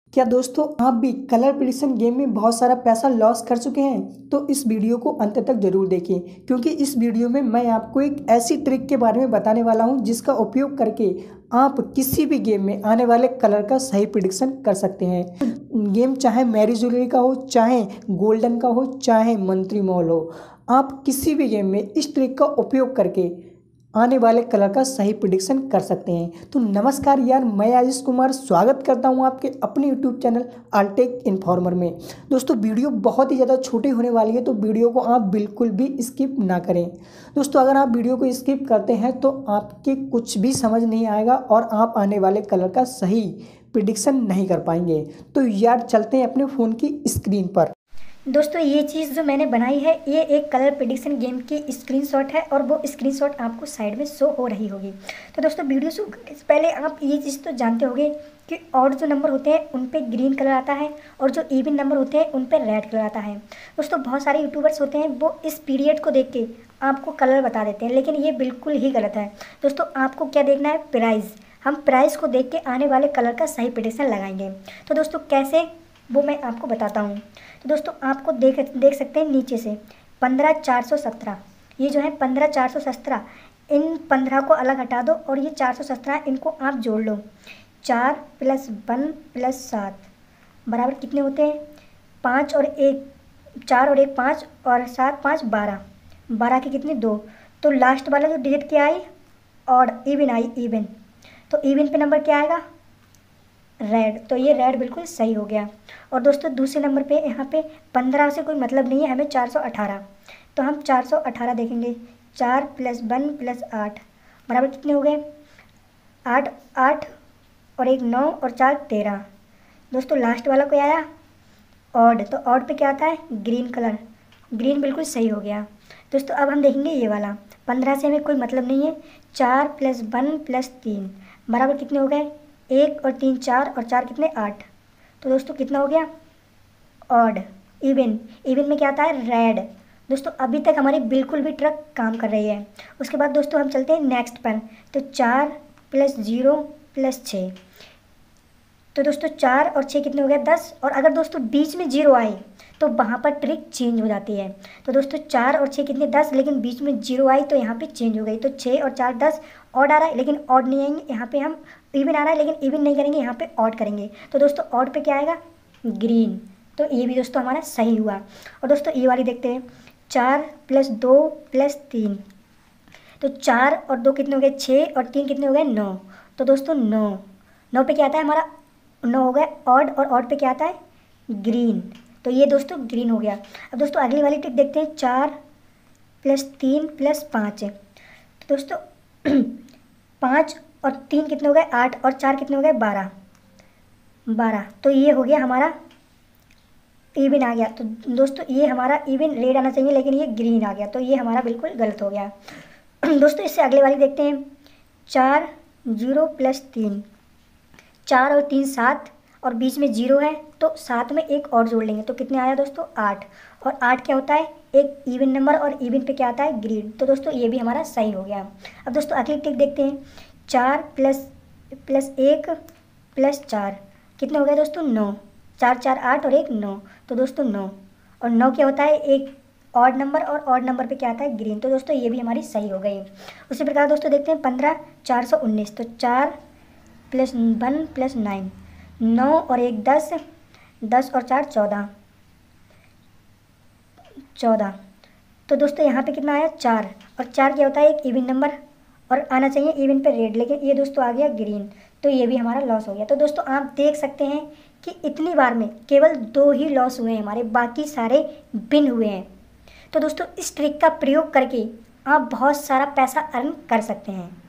क्या दोस्तों आप भी कलर प्रिडिक्शन गेम में बहुत सारा पैसा लॉस कर चुके हैं? तो इस वीडियो को अंत तक जरूर देखें, क्योंकि इस वीडियो में मैं आपको एक ऐसी ट्रिक के बारे में बताने वाला हूं जिसका उपयोग करके आप किसी भी गेम में आने वाले कलर का सही प्रिडिक्शन कर सकते हैं। गेम चाहे मैरी ज्वेलरी का हो, चाहे गोल्डन का हो, चाहे मंत्री मॉल हो, आप किसी भी गेम में इस ट्रिक का उपयोग करके आने वाले कलर का सही प्रिडिक्शन कर सकते हैं। तो नमस्कार यार, मैं आशीष कुमार स्वागत करता हूं आपके अपने यूट्यूब चैनल अल्टेक इन्फॉर्मर में। दोस्तों वीडियो बहुत ही ज़्यादा छोटी होने वाली है, तो वीडियो को आप बिल्कुल भी स्किप ना करें। दोस्तों अगर आप वीडियो को स्किप करते हैं तो आपके कुछ भी समझ नहीं आएगा और आप आने वाले कलर का सही प्रिडिक्शन नहीं कर पाएंगे। तो यार चलते हैं अपने फ़ोन की स्क्रीन पर। दोस्तों ये चीज़ जो मैंने बनाई है ये एक कलर प्रिडिक्शन गेम की स्क्रीनशॉट है और वो स्क्रीनशॉट आपको साइड में शो हो रही होगी। तो दोस्तों वीडियो शुरू करने से पहले आप ये चीज़ तो जानते होंगे कि ऑड जो नंबर होते हैं उन पे ग्रीन कलर आता है और जो इवन नंबर होते हैं उन पे रेड कलर आता है। दोस्तों बहुत सारे यूट्यूबर्स होते हैं वो इस पीरियड को देख के आपको कलर बता देते हैं, लेकिन ये बिल्कुल ही गलत है। दोस्तों आपको क्या देखना है? प्राइस। हम प्राइस को देख के आने वाले कलर का सही प्रिडिक्शन लगाएंगे। तो दोस्तों कैसे, वो मैं आपको बताता हूँ। तो दोस्तों आपको देख सकते हैं नीचे से 15,417, ये जो है 15,417, इन 15 को अलग हटा दो और ये 417 इनको आप जोड़ लो। 4 + 1 + 7 बराबर कितने होते हैं? 5 और 1, 4 और 1 5 और 7 5 12, 12 के कितने? 2। तो लास्ट वाला जो डिजिट क्या आई? ऑड, इवन आई, इवन। तो इवन पे नंबर क्या आएगा? रेड। तो ये रेड बिल्कुल सही हो गया। और दोस्तों दूसरे नंबर पे यहाँ पे 15 से कोई मतलब नहीं है, हमें 418, तो हम 418 देखेंगे। 4 + 1 + 8 बराबर कितने हो गए? 8 8 और 1 9 और 4 13। दोस्तों लास्ट वाला कोई आया? ऑड। तो ऑड पे क्या आता है? Green colour. ग्रीन बिल्कुल सही हो गया। दोस्तों अब हम देखेंगे ये वाला, 15 से हमें कोई मतलब नहीं है। 4 + 1 + 3 बराबर कितने हो गए? 1 और 3 4 और 4 कितने? 8। तो दोस्तों कितना हो गया? ऑड। इवन। इवन में क्या आता है? रेड। दोस्तों अभी तक हमारी बिल्कुल भी ट्रिक काम कर रही है। उसके बाद दोस्तों हम चलते हैं नेक्स्ट पर। तो 4 + 0 + 6, तो दोस्तों 4 और 6 कितने हो गए? 10। और अगर दोस्तों बीच में 0 आए तो वहाँ पर ट्रिक चेंज हो जाती है। तो दोस्तों 4 और 6 कितने? 10, लेकिन बीच में 0 आई तो यहाँ पे चेंज हो गई। तो 6 और 4 10, ऑड आ रहा है लेकिन ऑड नहीं आएंगे यहाँ पे, हम इवन आ रहा है लेकिन इवन नहीं करेंगे, यहाँ पे ऑड करेंगे। तो दोस्तों ऑड पे क्या आएगा? ग्रीन। तो ये भी दोस्तों हमारा सही हुआ। और दोस्तों ये वाली देखते हैं, 4 + 2 + 3, तो 4 और 2 कितने हो गए? 6 और 3 कितने हो गए? 9। तो दोस्तों 9, 9 पे क्या आता है हमारा? 9 हो गया ऑड, और ऑड पे क्या आता है? ग्रीन। तो ये दोस्तों ग्रीन हो गया। अब दोस्तों अगली वाली ट्रिक देखते हैं, 4 + 3 + 5 है। तो दोस्तों 5 और 3 कितने हो गए? 8 और 4 कितने हो गए? 12, 12। तो ये हो गया हमारा इवन आ गया। तो दोस्तों ये हमारा इवन रेड आना चाहिए लेकिन ये ग्रीन आ गया, तो ये हमारा बिल्कुल गलत हो गया। दोस्तों इससे अगली वाली देखते हैं, 4 0 + 3, 4 और 3 7 और बीच में 0 है तो 7 में एक और जोड़ लेंगे तो कितने आया दोस्तों? 8। और 8 क्या होता है? एक इवन नंबर, और इवन पे क्या आता है? ग्रीन। तो दोस्तों ये भी हमारा सही हो गया। अब दोस्तों अगली ट्रिक देखते हैं, 4 + 1 + 4 कितने हो गए दोस्तों? 9। 4 4 8 और 1 9, तो दोस्तों 9। और 9 क्या होता है? एक ऑड नंबर, और ऑड नंबर पे क्या आता है? ग्रीन। तो दोस्तों ये भी हमारी सही हो गई। उसी प्रकार दोस्तों देखते हैं 15 419, तो 4 + 1 + 9, 9 और 1 10, 10 और 4 14, 14। तो दोस्तों यहाँ पे कितना आया? 4। और 4 क्या होता है? एक इवन नंबर, और आना चाहिए इवन पे रेड, लेकिन ये दोस्तों आ गया ग्रीन। तो ये भी हमारा लॉस हो गया। तो दोस्तों आप देख सकते हैं कि इतनी बार में केवल 2 ही लॉस हुए हैं हमारे, बाकी सारे विन हुए हैं। तो दोस्तों इस ट्रिक का प्रयोग करके आप बहुत सारा पैसा अर्न कर सकते हैं।